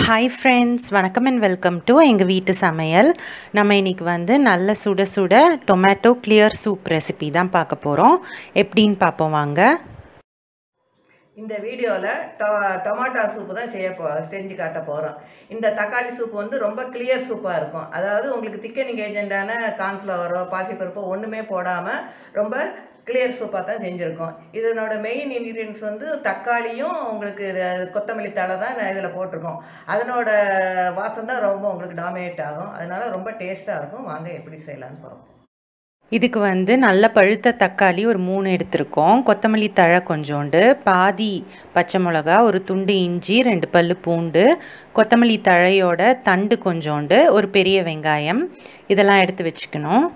Hi friends, வணக்கம் and welcome to எங்கள் வீட்டு சமையல். நம்ம இன்றைக்கி நல்ல சுட சுட டொமேட்டோ கிளியர் சூப் ரெசிபி தான் பார்க்க போகிறோம். எப்படின்னு பார்ப்போம் வாங்க. இந்த வீடியோவில் டொமேட்டோ சூப்பு தான் செஞ்சு காட்ட போகிறோம். இந்த தக்காளி சூப்பு ரொம்ப கிளியர் சூப்பாக இருக்கும். அதாவது உங்களுக்கு திக்கனிங் ஏஜெண்டான கார்ன்ஃப்ளவரோ பாசிப்பருப்போ ஒன்றுமே போடாமல் ரொம்ப கிளியர் சூப்பாக தான் செஞ்சுருக்கோம். இதனோட மெயின் இன்க்ரீடியன்ஸ் தக்காளியும் உங்களுக்கு கொத்தமல்லி தழை தான் இதில் போட்டிருக்கோம். அதனோட வாசம் தான் ரொம்ப உங்களுக்கு டாமினேட் ஆகும். அதனால் ரொம்ப டேஸ்ட்டாக இருக்கும். வாங்க எப்படி செய்யலான்னு பார்ப்போம். இதுக்கு நல்ல பழுத்த தக்காளி ஒரு 3 எடுத்திருக்கோம். கொத்தமல்லி தழை கொஞ்சோண்டு, பாதி பச்சை மிளகா, ஒரு துண்டு இஞ்சி, 2 பல்லு பூண்டு, கொத்தமல்லி தழையோட தண்டு கொஞ்சோண்டு, ஒரு பெரிய வெங்காயம், இதெல்லாம் எடுத்து வச்சுக்கணும்.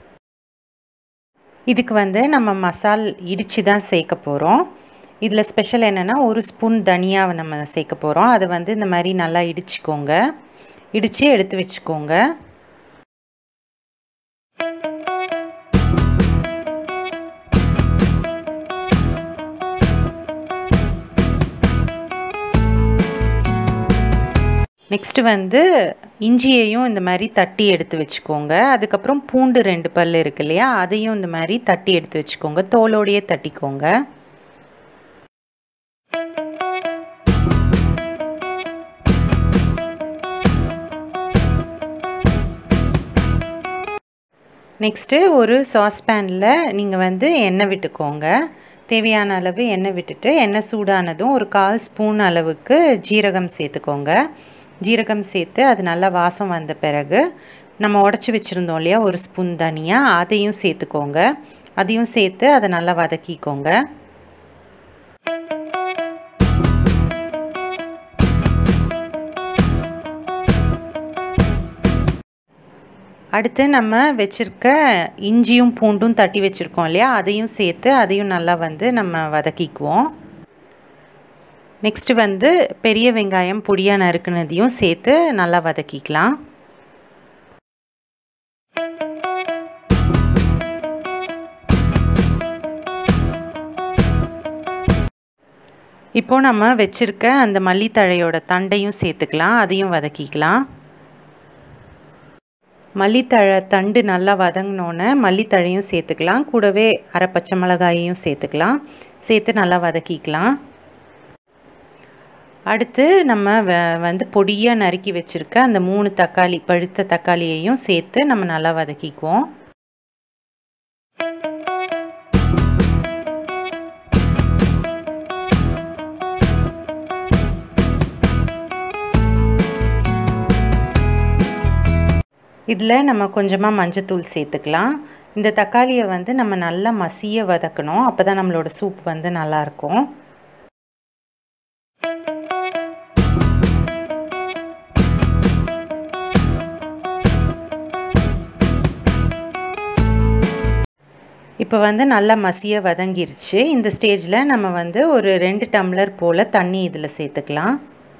இதுக்கு நம்ம மசால் இடித்து தான் சேர்க்க போகிறோம். இதில் ஸ்பெஷல் என்னென்னா, ஒரு ஸ்பூன் தனியாவை நம்ம சேர்க்க போகிறோம். அதை இந்த மாதிரி நல்லா இடிச்சுக்கோங்க. இடித்து எடுத்து வச்சுக்கோங்க. நெக்ஸ்ட்டு இஞ்சியையும் இந்த மாதிரி தட்டி எடுத்து வச்சுக்கோங்க. அதுக்கப்புறம் பூண்டு 2 பல் இருக்கு இல்லையா, அதையும் இந்த மாதிரி தட்டி எடுத்து வச்சுக்கோங்க. தோலோடையே தட்டிக்கோங்க. நெக்ஸ்ட்டு ஒரு சாஸ்பேனில் நீங்கள் எண்ணெய் விட்டுக்கோங்க. தேவையான அளவு எண்ணெய் விட்டுட்டு, எண்ணெய் சூடானதும் ஒரு 1/4 ஸ்பூன் அளவுக்கு ஜீரகம் சேர்த்துக்கோங்க. ஜீரகம் சேர்த்து அது நல்லா வாசம் வந்த பிறகு நம்ம உடச்சி வச்சுருந்தோம் இல்லையா, ஒரு ஸ்பூன் தனியா, அதையும் சேர்த்துக்கோங்க. அதையும் சேர்த்து அதை நல்லா வதக்கிக்கோங்க. அடுத்து நம்ம வச்சுருக்க இஞ்சியும் பூண்டும் தட்டி வச்சுருக்கோம் இல்லையா, அதையும் சேர்த்து அதையும் நல்லா நம்ம வதக்கிக்குவோம். நெக்ஸ்ட்டு பெரிய வெங்காயம் பொடியாக நறுக்குனதையும் சேர்த்து நல்லா வதக்கிக்கலாம். இப்போது நம்ம வச்சுருக்க அந்த மல்லித்தழையோட தண்டையும் சேர்த்துக்கலாம். அதையும் வதக்கிக்கலாம். மல்லித்தழை தண்டு நல்லா வதங்கினோன்னே மல்லித்தழையும் சேர்த்துக்கலாம். கூடவே அரை பச்சை மிளகாயையும் சேர்த்துக்கலாம். சேர்த்து நல்லா வதக்கிக்கலாம். அடுத்து நம்ம பொடியாக நறுக்கி வச்சுருக்க அந்த 3 தக்காளி, பழுத்த தக்காளியையும் சேர்த்து நம்ம நல்லா வதக்கிக்குவோம். இதில் நம்ம கொஞ்சமாக மஞ்சத்தூள் சேர்த்துக்கலாம். இந்த தக்காளியை நம்ம நல்லா மசிய வதக்கணும். அப்போ தான் நம்மளோட சூப் நல்லாயிருக்கும். இப்போ நல்லா மசிய வதங்கிருச்சு. இந்த ஸ்டேஜில் நம்ம ஒரு 2 டம்ளர் போல் தண்ணி இதில் சேர்த்துக்கலாம்.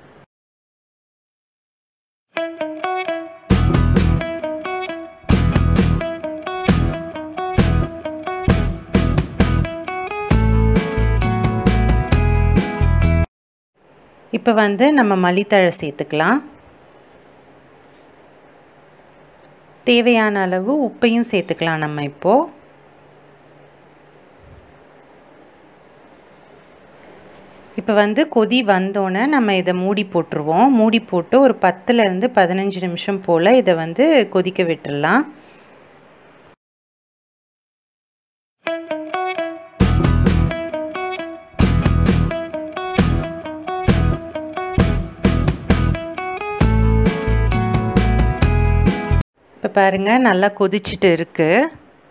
இப்போ நம்ம மல்லித்தழை சேர்த்துக்கலாம். தேவையான அளவு உப்பையும் சேர்த்துக்கலாம் நம்ம இப்போது. இப்போ கொதி வந்தோன்னே நம்ம இதை மூடி போட்டுருவோம். மூடி போட்டு ஒரு 10லேருந்து 15 நிமிஷம் போல் இதை கொதிக்க விட்டுடலாம். இப்போ பாருங்கள், நல்லா கொதிச்சுட்டு இருக்குது.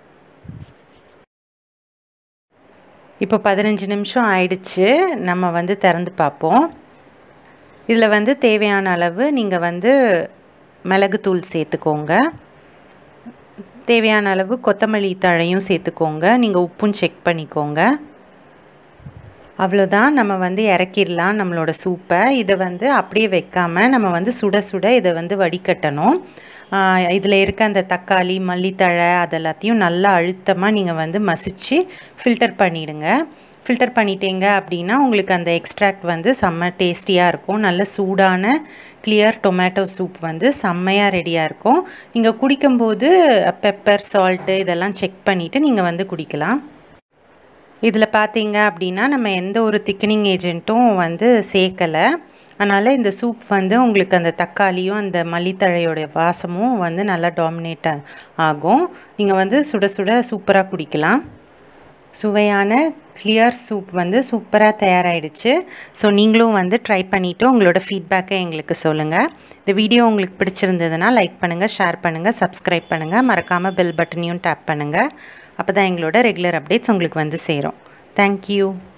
இப்போ 15 நிமிஷம் ஆயிடுச்சு. நம்ம திறந்து பார்ப்போம். இதில் தேவையான அளவு நீங்கள் மிளகுத்தூள் சேர்த்துக்கோங்க. தேவையான அளவு கொத்தமல்லி தழையும் சேர்த்துக்கோங்க. நீங்கள் உப்பும் செக் பண்ணிக்கோங்க. அவ்வளோதான், நம்ம வந்து இறக்கிடலாம் நம்மளோட சூப்பை. இதை வந்து அப்படியே வைக்காமல் நம்ம வந்து சுட சுட இதை வந்து வடிகட்டணும். இதில் இருக்க அந்த தக்காளி, மல்லித்தழை அதெல்லாத்தையும் நல்லா அழுத்தமாக நீங்கள் வந்து மசிச்சு ஃபில்டர் பண்ணிவிடுங்க. ஃபில்டர் பண்ணிட்டீங்க அப்படின்னா உங்களுக்கு அந்த எக்ஸ்ட்ராக்ட் வந்து செம்ம டேஸ்டியாக இருக்கும். நல்ல சூடான கிளியர் டொமேட்டோ சூப் வந்து செம்மையாக ரெடியாக இருக்கும். நீங்கள் குடிக்கும்போது பெப்பர், சால்ட்டு இதெல்லாம் செக் பண்ணிவிட்டு நீங்கள் வந்து குடிக்கலாம். இதில் பார்த்தீங்க அப்படின்னா நம்ம எந்த ஒரு திக்கனிங் ஏஜென்ட்டும் வந்து சேர்க்கலை. அதனால் இந்த சூப் வந்து உங்களுக்கு அந்த தக்காளியும் அந்த மல்லித்தழையோடைய வாசமும் வந்து நல்லா டாமினேட் ஆகும். நீங்கள் வந்து சுட சுட சூப்பராக குடிக்கலாம். சுவையான கிளியர் சூப் வந்து சூப்பராக தயாராகிடுச்சு. ஸோ நீங்களும் வந்து ட்ரை பண்ணிவிட்டு உங்களோட ஃபீட்பேக்கை எங்களுக்கு சொல்லுங்கள். இந்த வீடியோ உங்களுக்கு பிடிச்சிருந்ததுன்னா லைக் பண்ணுங்கள், ஷேர் பண்ணுங்கள், சப்ஸ்கிரைப் பண்ணுங்கள். மறக்காமல் பெல் பட்டனையும் டேப் பண்ணுங்கள். அப்போ தான் எங்களோட ரெகுலர் அப்டேட்ஸ் உங்களுக்கு வந்து சேரும். தேங்க்யூ.